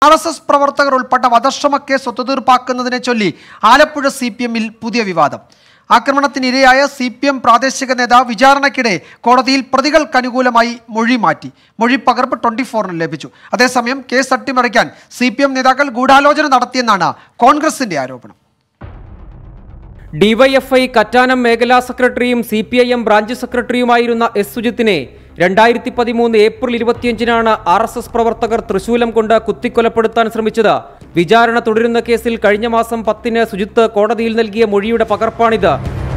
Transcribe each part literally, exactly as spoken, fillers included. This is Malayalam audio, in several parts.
ആർ എസ് എസ് പ്രവർത്തകർ ഉൾപ്പെട്ട വധശ്രമ കേസ് ഒത്തുതീർപ്പാക്കുന്നതിനെ ചൊല്ലി ആലപ്പുഴ സി പി എമ്മിൽ പുതിയ വിവാദം. ആക്രമണത്തിനിരയായ സി പി എം പ്രാദേശിക നേതാവ് വിചാരണയ്ക്കിടെ കോടതിയിൽ പ്രതികൾക്ക് അനുകൂലമായി മൊഴി മാറ്റി. മൊഴി പകർപ്പ് ട്വന്റി ഫോറിന് ലഭിച്ചു. അതേസമയം കേസ് അട്ടിമറിക്കാൻ സി പി എം നേതാക്കൾ ഗൂഢാലോചന നടത്തിയെന്നാണ് കോൺഗ്രസിന്റെ ആരോപണം. ഡിവൈഎഫ്ഐ കറ്റാനം മേഖലാ സെക്രട്ടറിയും C P I M branch സെക്രട്ടറിയുമായിരുന്ന എസ് സുജിത്തിനെ രണ്ടായിരത്തി പതിമൂന്ന് ഏപ്രിൽ ഇരുപത്തിയഞ്ചിനാണ് ആർ എസ് എസ് പ്രവർത്തകർ തൃശൂലം കൊണ്ട് കുത്തിക്കൊലപ്പെടുത്താൻ ശ്രമിച്ചത്. വിചാരണ തുടരുന്ന കേസിൽ കഴിഞ്ഞ മാസം പത്തിന് സുജിത്ത് കോടതിയിൽ നൽകിയ മൊഴിയുടെ പകർപ്പാണിത്.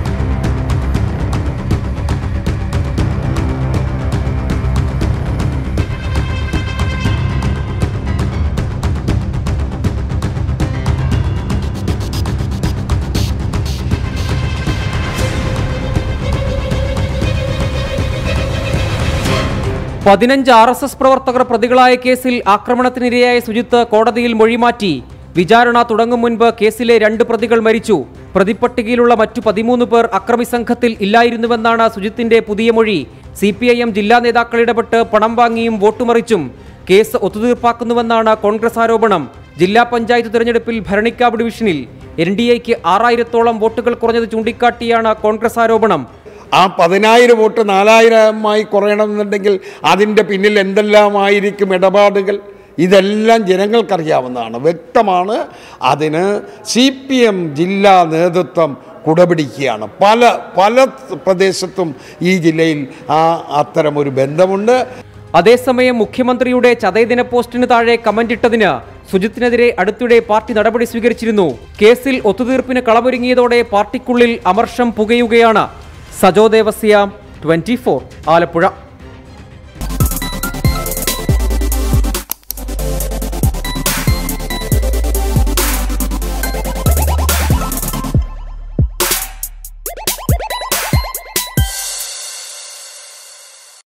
പതിനഞ്ച് ആർ എസ് എസ് പ്രവർത്തകർ പ്രതികളായ കേസിൽ ആക്രമണത്തിനിരയായ സുജിത്ത് കോടതിയിൽ മൊഴിമാറ്റി. വിചാരണ തുടങ്ങും മുൻപ് കേസിലെ രണ്ട് പ്രതികൾ മരിച്ചു. പ്രതിപ്പട്ടികയിലുള്ള മറ്റു പതിമൂന്ന് പേർ അക്രമി സംഘത്തിൽ ഇല്ലായിരുന്നുവെന്നാണ് സുജിത്തിന്റെ പുതിയ മൊഴി. സി പി ഐ എം ജില്ലാ നേതാക്കൾ ഇടപെട്ട് പണം വാങ്ങിയും വോട്ടുമറിച്ചും കേസ് ഒത്തുതീർപ്പാക്കുന്നുവെന്നാണ് കോൺഗ്രസ് ആരോപണം. ജില്ലാ പഞ്ചായത്ത് തെരഞ്ഞെടുപ്പിൽ ഭരണിക്കാവ് ഡിവിഷനിൽ എൻ ഡി എക്ക് ആറായിരത്തോളം വോട്ടുകൾ കുറഞ്ഞത് ചൂണ്ടിക്കാട്ടിയാണ് കോൺഗ്രസ് ആരോപണം. ആ പതിനായിരം വോട്ട് നാലായിരമായി കുറയണമെന്നുണ്ടെങ്കിൽ അതിൻ്റെ പിന്നിൽ എന്തെല്ലാമായിരിക്കും ഇടപാടുകൾ, ഇതെല്ലാം ജനങ്ങൾക്കറിയാവുന്നതാണ്, വ്യക്തമാണ്. അതിന് സി പി എം ജില്ലാ നേതൃത്വം കുടപിടിക്കുകയാണ്. പല പല പ്രദേശത്തും ഈ ജില്ലയിൽ ആ അത്തരമൊരു ബന്ധമുണ്ട്. അതേസമയം മുഖ്യമന്ത്രിയുടെ ചതയദിന പോസ്റ്റിന് താഴെ കമന്റ് ഇട്ടതിന് സുജിത്തിനെതിരെ അടുത്തിടെ പാർട്ടി നടപടി സ്വീകരിച്ചിരുന്നു. കേസിൽ ഒത്തുതീർപ്പിന് കളമൊരുങ്ങിയതോടെ പാർട്ടിക്കുള്ളിൽ അമർഷം പുകയുകയാണ്. Sajo Devasya, twenty four, Alappuzha.